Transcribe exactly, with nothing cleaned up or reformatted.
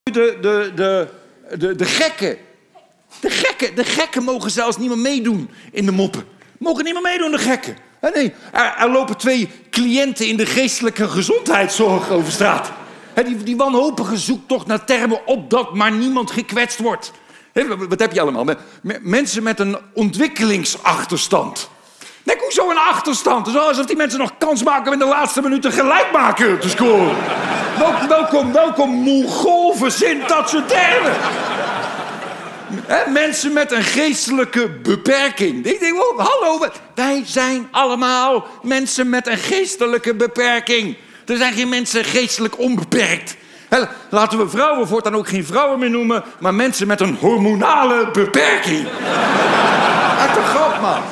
De, de, de, de, de gekken. De gekken. De gekken mogen zelfs niet meer meedoen in de moppen. Mogen niet meer meedoen, de gekken. Nee, er, er lopen twee cliënten in de geestelijke gezondheidszorg over straat. Die, die wanhopige zoektocht naar termen opdat maar niemand gekwetst wordt. Wat heb je allemaal? Mensen met een ontwikkelingsachterstand. Denk, hoezo een achterstand? Het is alsof die mensen nog kans maken om in de laatste minuten gelijk maken te scoren. Welkom, welkom, welkom, Mongool verzint dat soort termen. He, mensen met een geestelijke beperking. Ik denk, oh, hallo, wij zijn allemaal mensen met een geestelijke beperking. Er zijn geen mensen geestelijk onbeperkt. He, laten we vrouwen voortaan ook geen vrouwen meer noemen, maar mensen met een hormonale beperking. Uit de grap, man.